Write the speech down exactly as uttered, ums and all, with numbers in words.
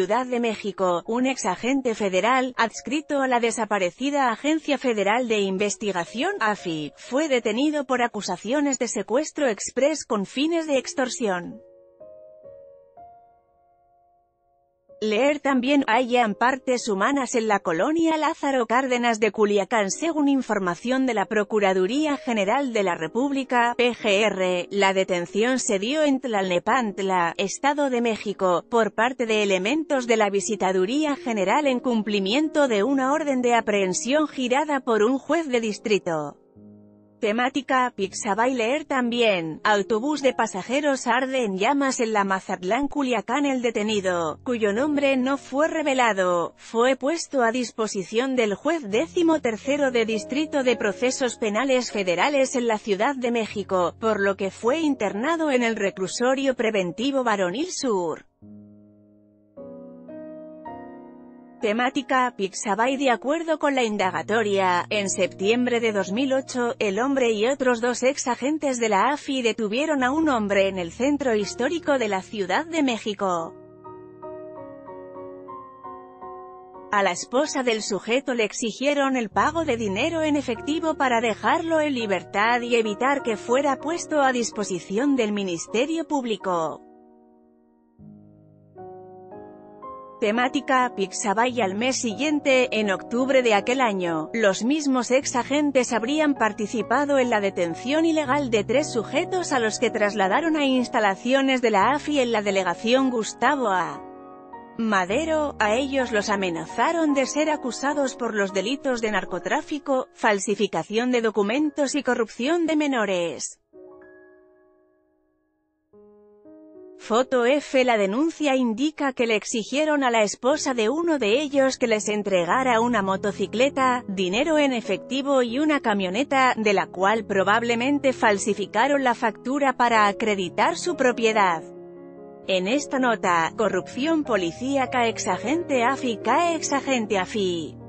Ciudad de México, un exagente federal, adscrito a la desaparecida Agencia Federal de Investigación, A F I, fue detenido por acusaciones de secuestro express con fines de extorsión. Leer también, hallan partes humanas en la colonia Lázaro Cárdenas de Culiacán. Según información de la Procuraduría General de la República, P G R, la detención se dio en Tlalnepantla, Estado de México, por parte de elementos de la Visitaduría General en cumplimiento de una orden de aprehensión girada por un juez de distrito. Temática, Pixabay. Leer también, autobús de pasajeros arde en llamas en la Mazatlán Culiacán. El detenido, cuyo nombre no fue revelado, fue puesto a disposición del juez décimo tercero de Distrito de Procesos Penales Federales en la Ciudad de México, por lo que fue internado en el Reclusorio Preventivo Varonil Sur. Temática, Pixabay. De acuerdo con la indagatoria, en septiembre de dos mil ocho, el hombre y otros dos ex agentes de la A F I detuvieron a un hombre en el centro histórico de la Ciudad de México. A la esposa del sujeto le exigieron el pago de dinero en efectivo para dejarlo en libertad y evitar que fuera puesto a disposición del Ministerio Público. Temática, Pixabay. Al mes siguiente, en octubre de aquel año, los mismos ex agentes habrían participado en la detención ilegal de tres sujetos a los que trasladaron a instalaciones de la A F I en la delegación Gustavo A. Madero. A ellos los amenazaron de ser acusados por los delitos de narcotráfico, falsificación de documentos y corrupción de menores. Foto F. La denuncia indica que le exigieron a la esposa de uno de ellos que les entregara una motocicleta, dinero en efectivo y una camioneta, de la cual probablemente falsificaron la factura para acreditar su propiedad. En esta nota, corrupción policíaca, exagente A F I cae exagente A F I.